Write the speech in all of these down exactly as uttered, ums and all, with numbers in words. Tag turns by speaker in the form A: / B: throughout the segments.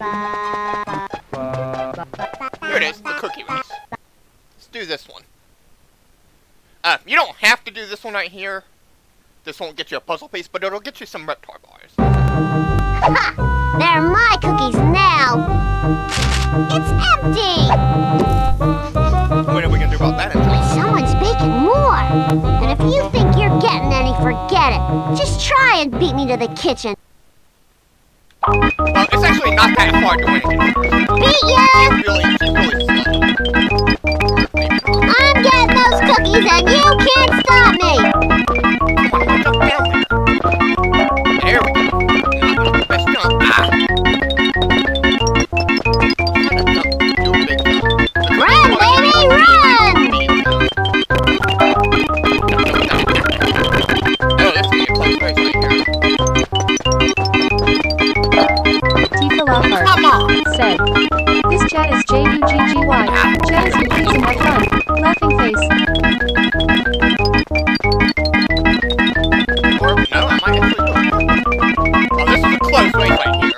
A: Here it is, the cookie race. Let's do this one. Uh, you don't have to do this one right here. This won't get you a puzzle piece, but it'll get you some Reptar bars.
B: Ha! They're my cookies now! It's empty!
A: What are we gonna do about that?
B: Someone's baking more! And if you think you're getting any, forget it. Just try and beat me to the kitchen.
A: Well, it's actually not that hard to win against.
B: Beat ya!
A: It's really, it's really slow.
B: I'm getting those cookies and you can't stop me!
A: There we go. Best jump. Ah.
B: Run, baby, run!
A: Oh, this is gonna be a close race right here. Come on!
C: Said, this chat is J U G G Y. Chat is complete and have fun. Laughing face.
A: Or, no, I might actually do it. Oh, this is a close race right here.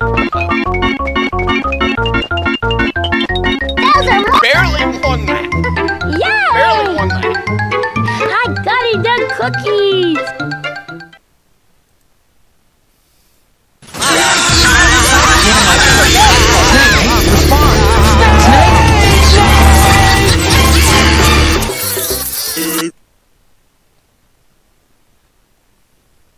B: Those are more.
A: Barely won that.
B: Yay!
A: Barely won that.
B: I got it, the cookies!